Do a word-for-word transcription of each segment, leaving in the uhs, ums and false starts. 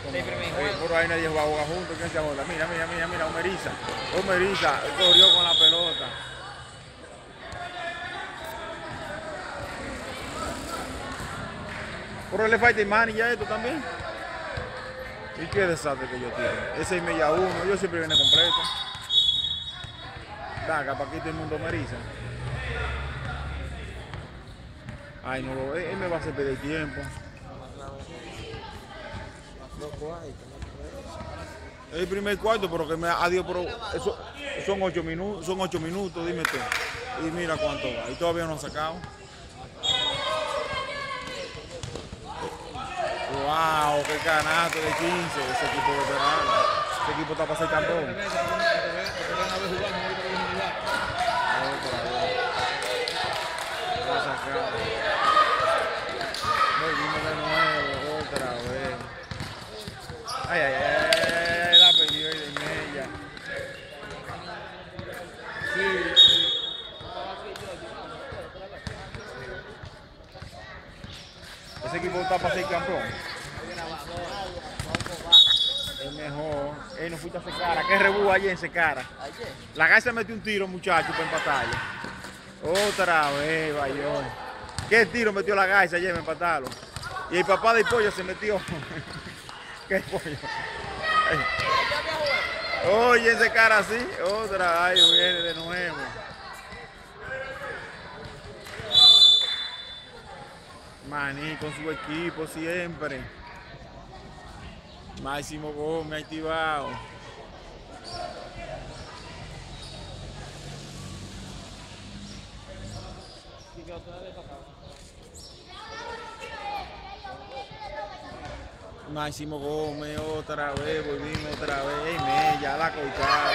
Eh, por ahí nadie va a jugar juntos. ¿Quién se joda? Mira, mira, mira, mira, Omeriza. Omeriza corrió con la pelota. Pero le falta Imani ya esto también. Y qué desastre que yo tengo. Ese es media uno, yo siempre viene completo. Daga, para aquí todo el mundo Omeriza. Ay, no lo ve, él me va a hacer perder tiempo. El primer cuarto, pero que me adiós, pero eso, son ocho minutos, son ocho minutos, dime tú. Y mira cuánto va, y todavía no han sacado. Wow, qué canasto de quince, ese equipo veterano. Ese equipo está para ser campeón. Volvimos de nuevo, otra vez. Ay, ay, ay, ay, la perdió y de media. Sí, sí. Ese equipo está para ser campeón. Es mejor. Ey, no fuiste a Secara. ¿Qué rebú ayer en Secara? La Garza metió un tiro, muchacho, para empatarlo. Otra vez, Bayón. ¿Qué tiro metió la Garza ayer para empatarlo? Y el papá del pollo se metió. ¿Qué pollo? Ay. Oye, ese cara así. Otra, ay, viene de nuevo. Maní con su equipo siempre. Máximo Gómez activado. Máximo Gómez otra vez, volvimos otra vez, Mella, la cochada,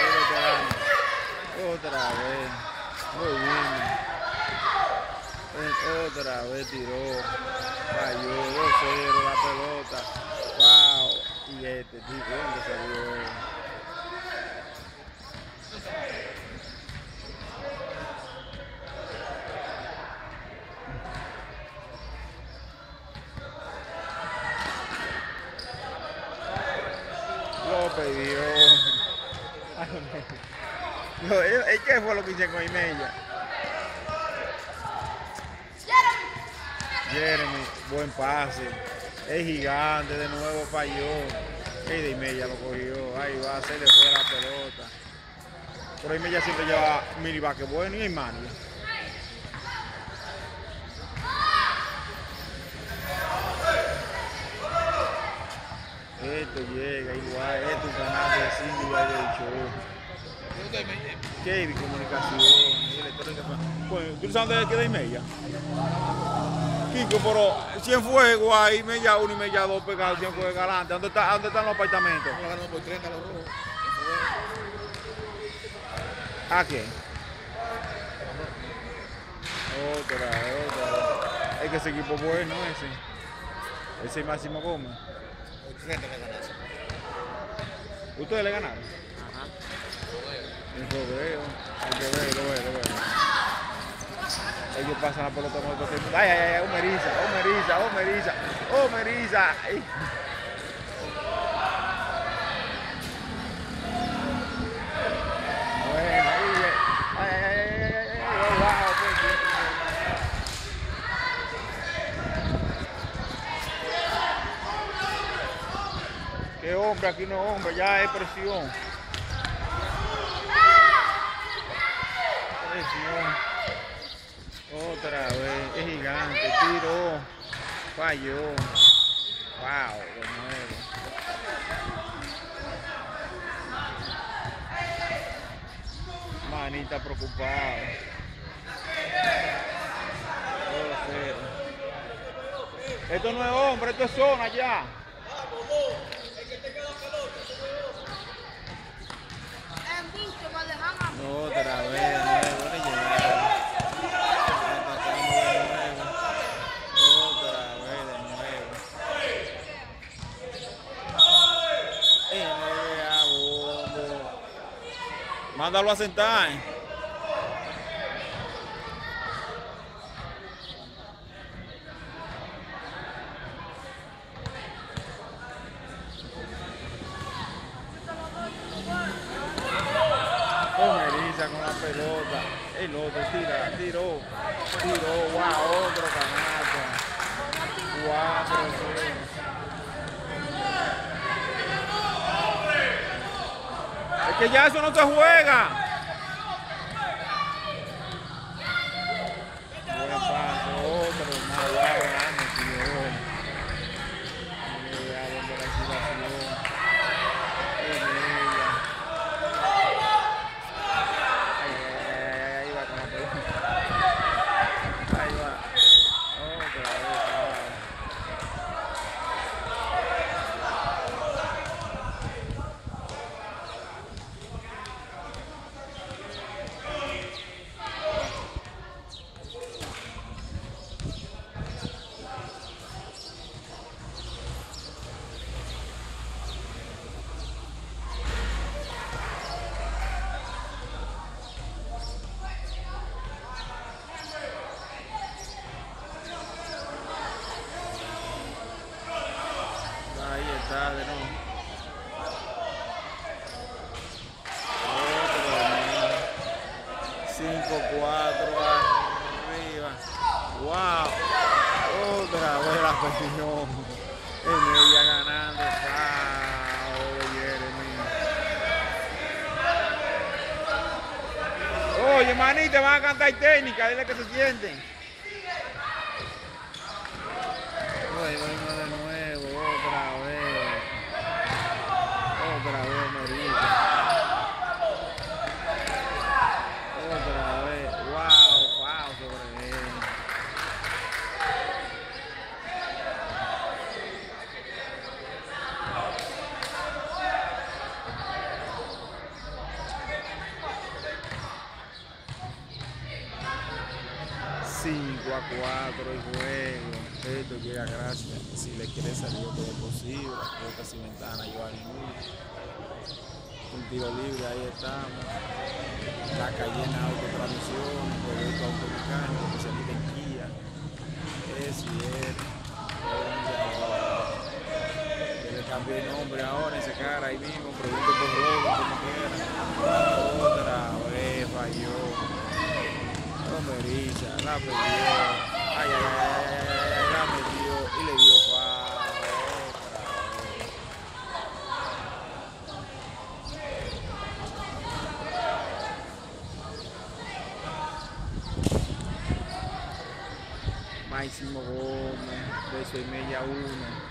otra vez, volvimos, otra vez tiró, cayó, dos cero la pelota, wow, y este tipo, ¿dónde salió? Lo perdió. No, ¿qué fue lo que hice con Imella? Jeremy, buen pase. Es gigante, de nuevo falló. Y de Imella lo cogió. Ahí va, se le fue la pelota. Pero Imella siempre lleva minibaque bueno y Imani. Esto llega igual, esto es un canal de cinco igual del show. Kevin Comunicación, electrónica. Bueno, ¿tú sabes dónde queda Imella? Kiko, pero cien fuegos ahí, Mella uno y Mella dos pegados, cien fuegos adelante. ¿Dónde, está, ¿Dónde están los apartamentos? Por treinta los rojos. ¿A quién? Otra, otra. Es que ese equipo bueno ese. Ese es Máximo Gómez. ¿Ustedes le ganaron? Ajá. Lo veo, hay que ver, lo veo, lo veo. Ellos pasan la pelota con otro tiempo. Ay, ay, ay, Omeriza, Omeriza, Omeriza, Omeriza. Ay. Bueno, ay, ay, ay, ay, ay, ay, oh, wow, pues. Qué hombre, aquí no es hombre, ya es presión. Presión. Otra vez, es gigante, tiró, falló. Wow, de nuevo. Manita preocupado. dos cero. Esto no es hombre, esto es zona ya. Otra vez, de nuevo, le llegaron. Otra vez de nuevo. Mándalo a sentar. Melissa con la pelota. El otro tira, tiró, tiró, wow, otro canasto. Cuatro, seis. Es que ya eso no se juega. Buen paso, otro, más guau, grande, tío. Mira dónde la situación. Ahí va con la pelota. Ahí va. Otra vez. Ahí está de nuevo. cinco cuatro arriba. Wow. Otra vez la perdió. En ella ganando. Wow, Jeremy. Oye, manita, van a cantar técnica. Dile que se sienten. Oye, vengo de nuevo. Otra vez. Otra vez, Merita. Otra vez. Wow, wow, sobre él. cinco a cuatro el juego. Esto llega gracias. Si le quiere salir todo posible. Esta sin ventana, Giovanni Núñez. Un tiro libre, ahí estamos. La calle en autotransmisión, producto automecánico, especialista en Kia. Es bien. Le cambié el nombre ahora, ese cara ahí mismo, producto por robo, como quiera. Otra vez falló. Melissa, la perdió. Ay, ay, ay, ay, ay, ay, la metió y le dio foul. Máximo Gómez, beso y media uno.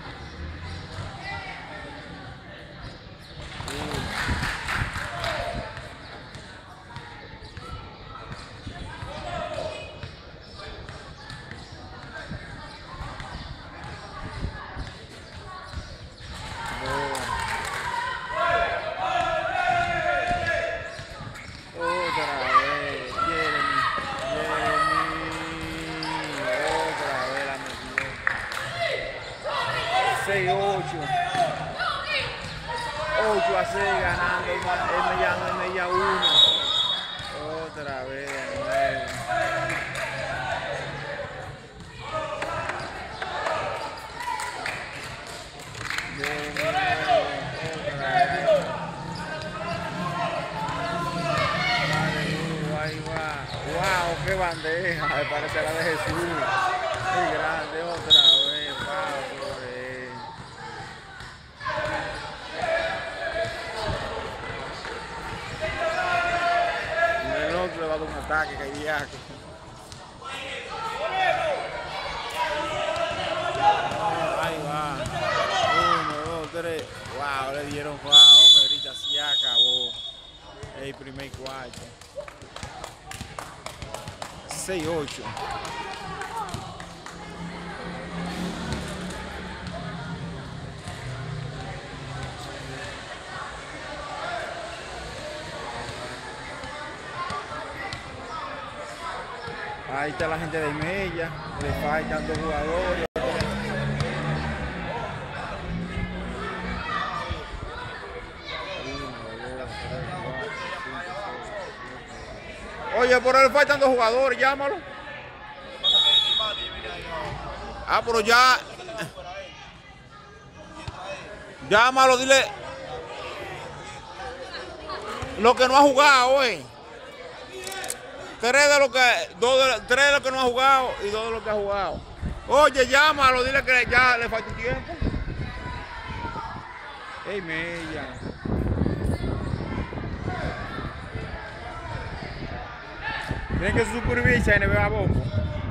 seis ocho. ocho a seis ganando el mediano, el media uno. Otra vez de nuevo. De nuevo, otra vez. Vale, ahí va. Wow, qué bandeja. Me parece la de Jesús. Qué grande, otra vez. Wow, le va a dar un ataque cardíaco. Oh, ahí va. Uno, dos, tres. Wow, le dieron foul. Merita, se acabó el primer cuarto. seis ocho. Ahí está la gente de Mella, le faltan dos jugadores. Oye, por él faltan dos jugadores, llámalo. Ah, pero ya. Llámalo, dile. Lo que no ha jugado, eh. Tres de los que, dos de, tres de los que no ha jugado y dos de los que ha jugado. Oye, llámalo, dile que ya le falta un tiempo. Ey, Mella. Tienen que suscribirse a N B A Bombo.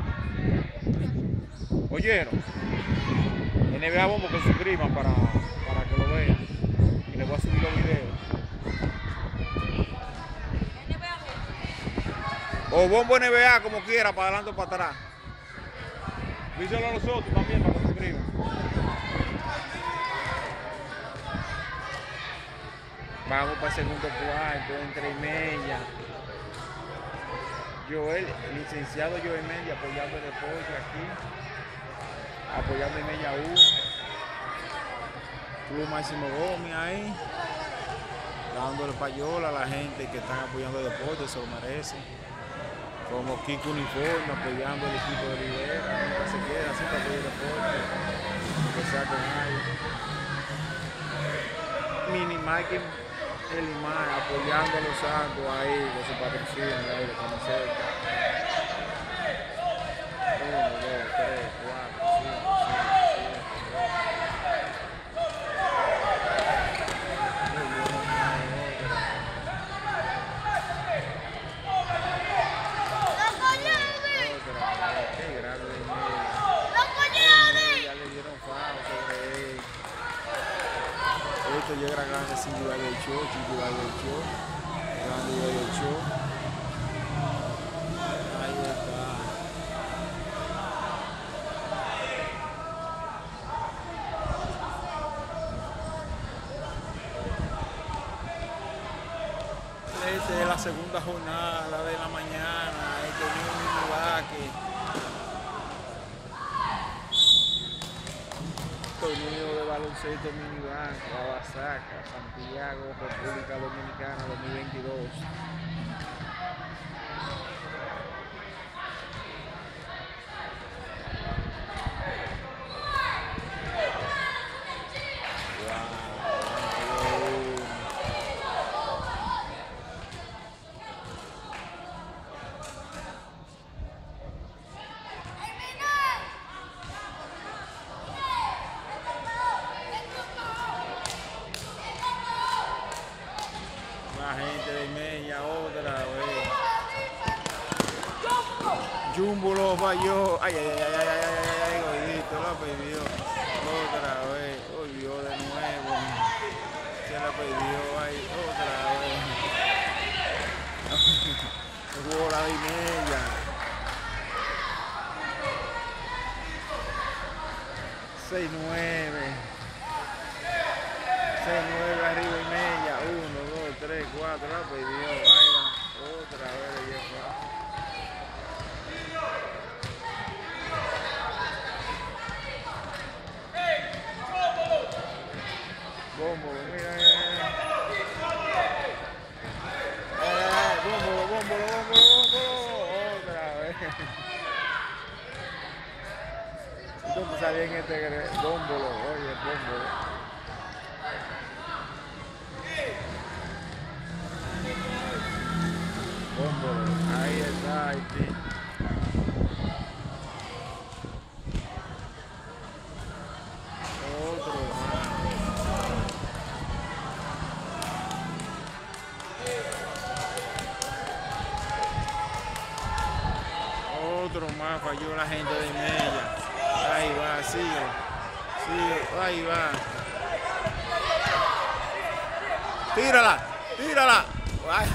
¿Oyeron? N B A Bombo que se suscriban para, para que lo vean. Y les voy a subir los videos. O Bombo N B A, como quiera, para adelante o para atrás. Díselo a nosotros también para que se suscriban. Vamos para el segundo cuarto, entre Mella. Joel, licenciado Joel Mella, apoyando el deporte aquí. Apoyando el Mella uno. Club Máximo Gómez ahí. Dándole payola a la gente que están apoyando el deporte, se lo merecen. Como Kiko Uniforme, apoyando el equipo de Rivera, nunca se queda, siempre apoya el deporte, que sea con nadie. Mini Mike, el imán, apoyando a los santos ahí, con su patrocinio ahí de camiseta. Uno, dos, tres, cuatro, cinco, seis, esto llega a grande sin llevar el show, sin llevar el show, grande llevar el show. Ahí está. Esta es la segunda jornada de la mañana, este es un mini torneo de baloncesto minivan, Kawasaka, Santiago, República Dominicana dos mil veintidós. La gente de Mella otra vez. Jumbo lo falló. Ay, ay, ay, ay, ay, ay, ay, ay, gordito, lo perdió. Otra vez. Volvió de nuevo. Se la perdió ahí. Otra vez. Jugó la de Mella. seis nueve. seis nueve arriba y Mella. uno, dos, tres, cuatro. La perdió. Ahí va. Otra vez. Ya fue. Bómbolo, mira, mira, mira. Bómbolo, bómbolo, bómbolo, bómbolo. Otra vez. Entonces salía en este bómbolo, oye, bómbolo. Bómbolo, ahí está Haití. Otro más. Otro más, falló la gente de Mella. Ahí va, sigue. Sigue, ahí va. Tírala, tírala. Ay.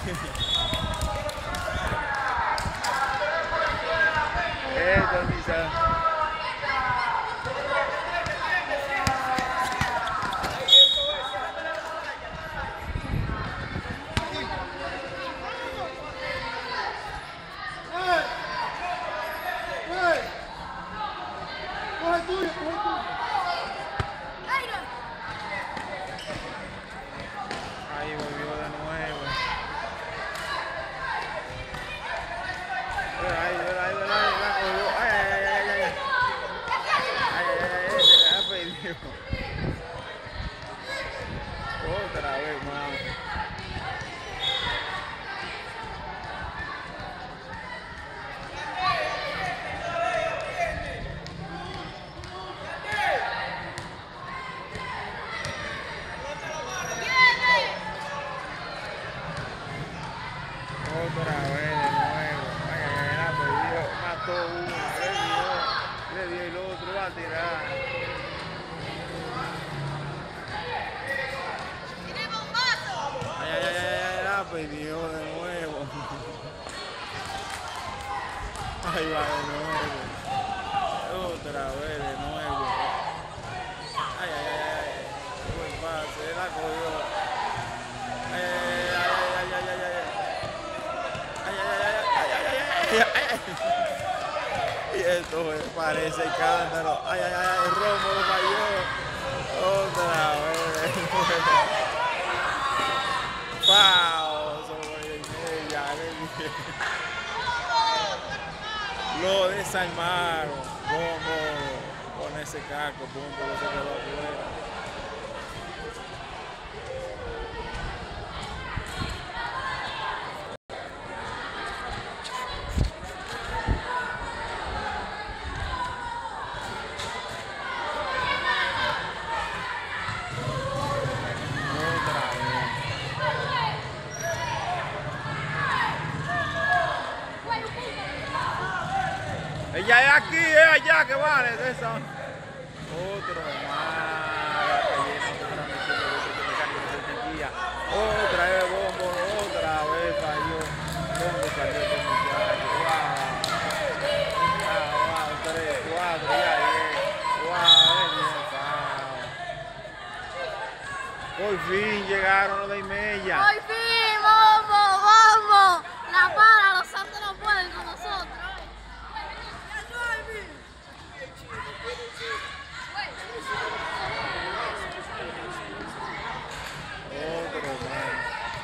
Esto es misa. Ahí volvió de nuevo. Ahí, ahí, ahí, ahí, ahí, ahí, ahí, perdió de nuevo. Ahí va de nuevo. Otra vez de nuevo. Ay, ay, ay, ay. Buen pase, la cogió. Ay, ay, ay, ay, ay, ay. Ay, ay, ay, ay, ay, ay, ay, ay. Y esto parece cántaro. Ay, ay, ay, el Romo lo falló. Otra vez. Pau, sobre ella. Lo desarmaron. Bombo con ese caco. Bombo se quedó afuera. Ella es aquí, es allá que vale de esa. Otro más. Otra vez Bombo, otra vez falló. Bombo salió con muchacho. Wow. Ah, wow, tres, cuatro, ya diez. Wow, por fin llegaron los de Imella. Por fin, Bombo, Bombo. La para, los santos no pueden con nosotros. Otro más.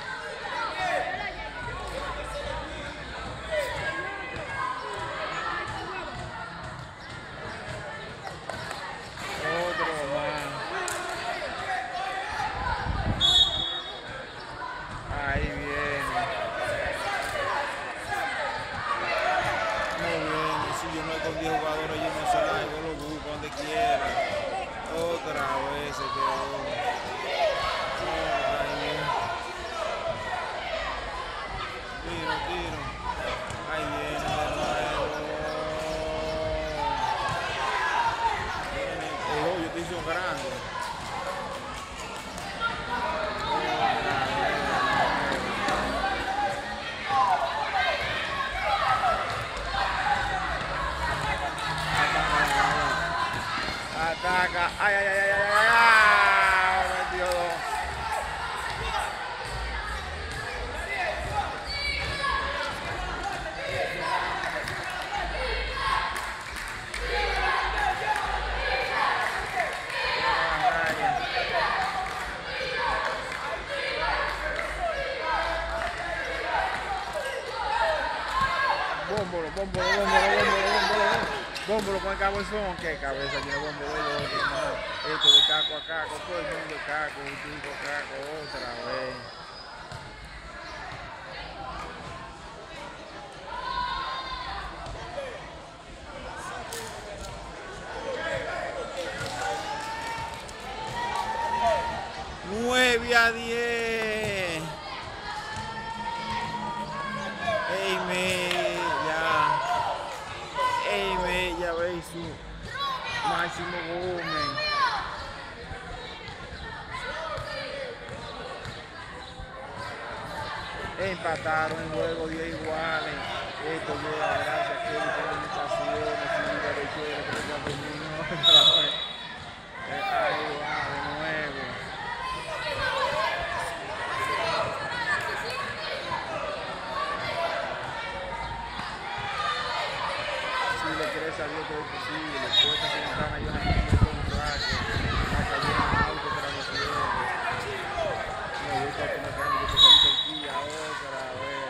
Otro más. Ahí viene. Muy bien. Si yo no con diez jugadores, yo no salgo, lo busco donde quiera. Otra vez se quedó. Tiro, tiro. Ahí viene de nuevo. El hoyo te hizo grande. Ataca. Ay, ay, ay, ay, ay, ay, ay. Metió dos. Bómbolo, bómbolo, bómbolo, bómbolo, bómbolo. Bómbolo con el cabezón. ¿Qué cabeza tiene Bómbolo? Esto de caco a caco, todo el mundo caco, un tipo caco, otra vez. nueve a diez. Ey, Mella. Ey, Mella, veis su Máximo Gómez. Empataron el juego diez iguales. Esto llega gracias a que hay comunicaciones, Silva de Chile, que no terminó. Ahí va de nuevo. Si le quieres salir todo es posible, puesta se ventana y una gente con un rato, la calle en el auto para los clientes. Me gusta que me cambie, que salí aquí otra vez.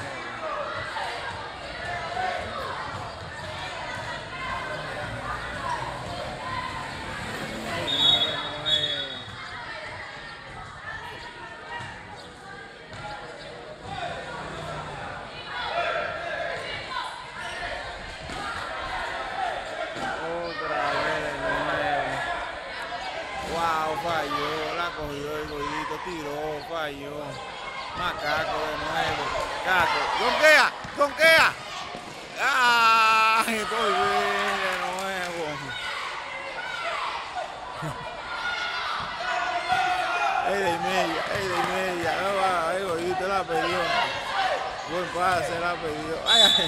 Falló, la cogió el gordito, tiró, falló. Macaco de nuevo. Caco, donquea, donquea. ¡Ay! Estoy bien de nuevo. Es de media, es de media. No va, ahí, usted la perdió. Buen pase, la perdió. Ay, ay.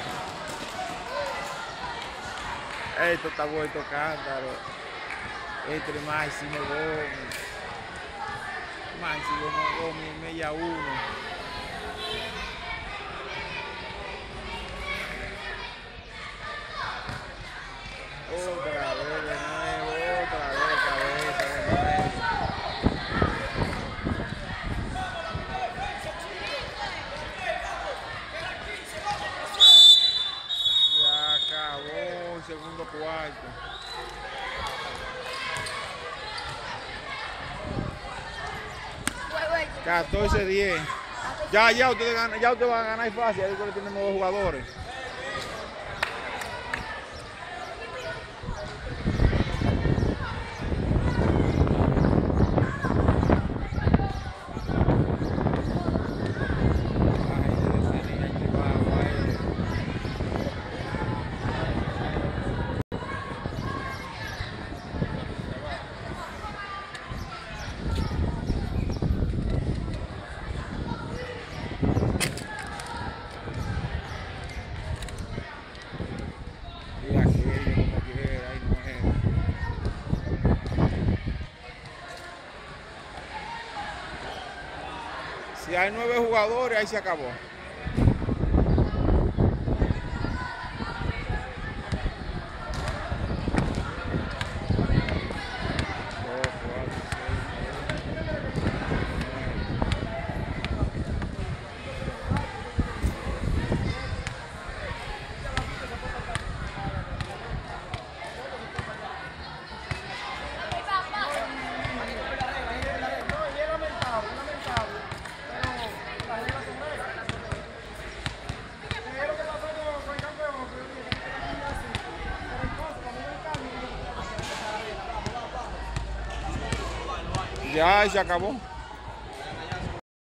Esto está vuelto cántaro. Este es Máximo Gómez. Máximo Gómez, media uno. Otra vez de nuevo, otra vez cabeza de nuevo. Ya acabó el segundo cuarto. catorce diez. Ya, ya ustedes ganan, ya ustedes van a ganar fácil, ahí que tienen nuevos jugadores. Si hay nueve jugadores, ahí se acabó. Ya se acabó.